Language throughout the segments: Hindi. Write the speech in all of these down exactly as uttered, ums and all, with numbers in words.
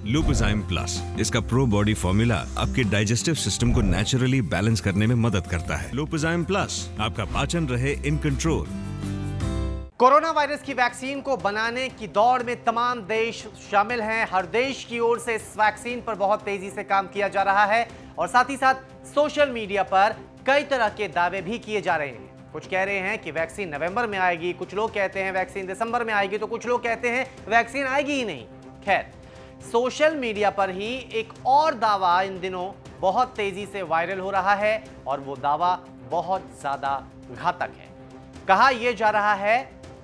लुपिजाइम प्लस, इसका प्रो बॉडी फॉर्मूला आपके डाइजेस्टिव सिस्टम को नेचुरली बैलेंस करने में मदद करता है। लुपिजाइम प्लस, आपका पाचन रहे इन कंट्रोल। कोरोना वायरस की वैक्सीन को बनाने की दौड़ में तमाम देश शामिल हैं। हर देश की ओर से इस वैक्सीन पर बहुत तेजी से काम किया जा रहा है और साथ ही साथ सोशल मीडिया पर कई तरह के दावे भी किए जा रहे हैं। कुछ कह रहे हैं कि वैक्सीन नवंबर में आएगी, कुछ लोग कहते हैं वैक्सीन दिसंबर में आएगी, तो कुछ लोग कहते हैं वैक्सीन आएगी ही नहीं। खैर, सोशल मीडिया पर ही एक और दावा इन दिनों बहुत तेजी से वायरल हो रहा है और वो दावा बहुत ज्यादा घातक है। कहा यह जा रहा है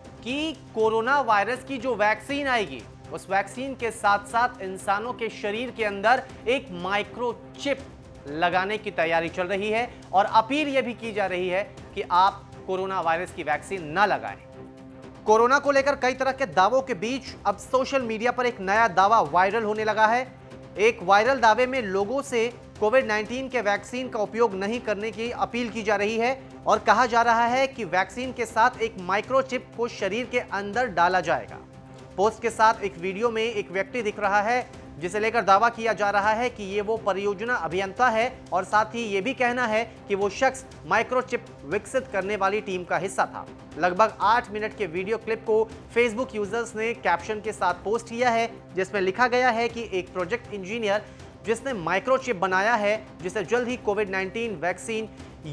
कि कोरोना वायरस की जो वैक्सीन आएगी, उस वैक्सीन के साथ साथ इंसानों के शरीर के अंदर एक माइक्रोचिप लगाने की तैयारी चल रही है और अपील यह भी की जा रही है कि आप कोरोना वायरस की वैक्सीन न लगाएं। कोरोना को लेकर कई तरह के दावों के बीच अब सोशल मीडिया पर एक नया दावा वायरल होने लगा है। एक वायरल दावे में लोगों से कोविड नाइन्टीन के वैक्सीन का उपयोग नहीं करने की अपील की जा रही है और कहा जा रहा है कि वैक्सीन के साथ एक माइक्रोचिप को शरीर के अंदर डाला जाएगा। पोस्ट के साथ एक वीडियो में एक व्यक्ति दिख रहा है जिसे लेकर दावा किया जा रहा है कि ये वो परियोजना अभियंता है और साथ ही ये भी कहना है कि वो शख्स माइक्रोचिप विकसित करने वाली टीम का हिस्सा था। लगभग आठ मिनट के वीडियो क्लिप को फेसबुक यूजर्स ने कैप्शन के साथ पोस्ट किया है जिसमें लिखा गया है कि एक प्रोजेक्ट इंजीनियर जिसने माइक्रोचिप बनाया है जिसे जल्द ही covid nineteen vaccine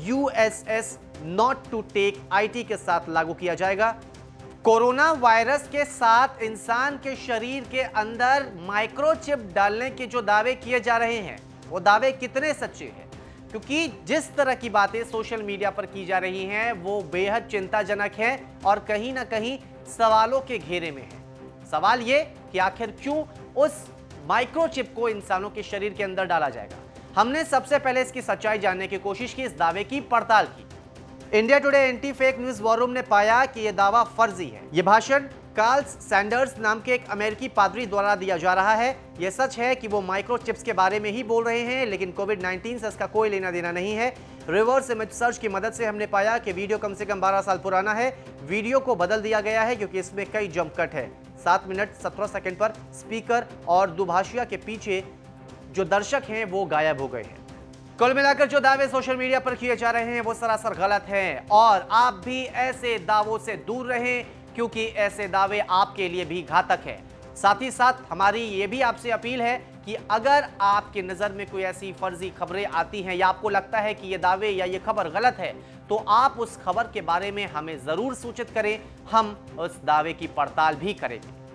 USS not to take it के साथ लागू किया जाएगा। कोरोना वायरस के साथ इंसान के शरीर के अंदर माइक्रोचिप डालने के जो दावे किए जा रहे हैं वो दावे कितने सच्चे हैं, क्योंकि जिस तरह की बातें सोशल मीडिया पर की जा रही हैं वो बेहद चिंताजनक है और कहीं ना कहीं सवालों के घेरे में है। सवाल ये कि आखिर क्यों उस माइक्रोचिप को इंसानों के शरीर के अंदर डाला जाएगा। हमने सबसे पहले इसकी सच्चाई जानने की कोशिश की, इस दावे की पड़ताल की। India Today anti fake news war room ने पाया कि यह दावा फर्जी है। यह भाषण कार्ल सैंडर्स नाम के एक अमेरिकी पादरी द्वारा दिया जा रहा है। यह सच है कि वो माइक्रोचिप्स के बारे में ही बोल रहे हैं, लेकिन कोविड नाइन्टीन से इसका कोई लेना देना नहीं है। रिवर्स इमेज सर्च की मदद से हमने पाया कि वीडियो कम से कम बारह साल पुराना है। वीडियो को बदल दिया गया है क्योंकि इसमें कई जंप कट है। सात मिनट सत्रह सेकेंड पर स्पीकर और दुभाषिया के पीछे जो दर्शक हैं वो गायब हो गए हैं। कुल मिलाकर जो दावे सोशल मीडिया पर किए जा रहे हैं वो सरासर गलत हैं और आप भी ऐसे दावों से दूर रहें क्योंकि ऐसे दावे आपके लिए भी घातक है। साथ ही साथ हमारी ये भी आपसे अपील है कि अगर आपकी नज़र में कोई ऐसी फर्जी खबरें आती हैं या आपको लगता है कि ये दावे या ये खबर गलत है तो आप उस खबर के बारे में हमें ज़रूर सूचित करें, हम उस दावे की पड़ताल भी करेंगे।